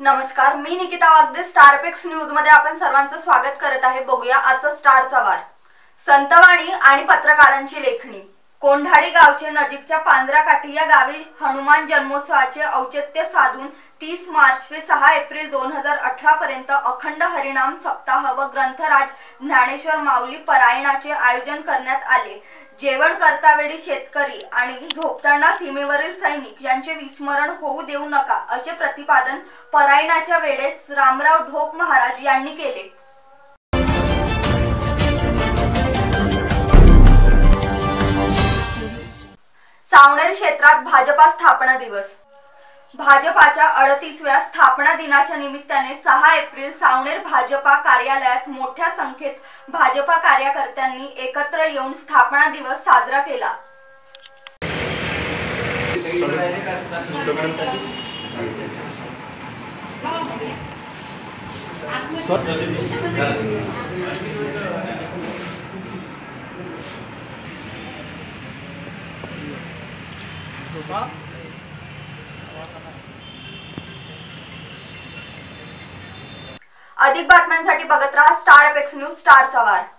नमस्कार, मी Nikita Wagde. Star Apex News मध्ये आपण सर्वांचं स्वागत करत आहे। बघूया आजचा स्टारचा वार। संतवाणी आणि पत्रकारांची लेखणी। कोंढाडी गावचे नजीकच्या पांजराकाठी या गावी हनुमान जन्मोत्सवाचे औचित्य साधून 30 मार्च ते 6 एप्रिल 2018 पर्यंत अखंड हरिनाम सप्ताह व ग्रंथराज ज्ञानेश्वर माऊली पारायणाचे आयोजन करण्यात आले। जेवण करतावेळी शेतकरी आणि झोपताना सीमेवरील सैनिक यांचे विस्मरण होऊ देऊ नका असे प्रतिपादन पारायणाच्या वेळेस रामराव ढोक महाराज यांनी केले। सावनेर क्षेत्रात भाजपा स्थापना दिवस। भाजपाच्या 38व्या स्थापना दिनाच्या निमित्ताने 6 एप्रिल सावनेर भाजपा कार्यालयात मोठ्या संख्येत भाजपा कार्यकर्त्यांनी एकत्र येऊन स्थापना दिवस साजरा केला। अधिक बातम्यांसाठी बघत रहा स्टार अपेक्स न्यूज, स्टारचा वार।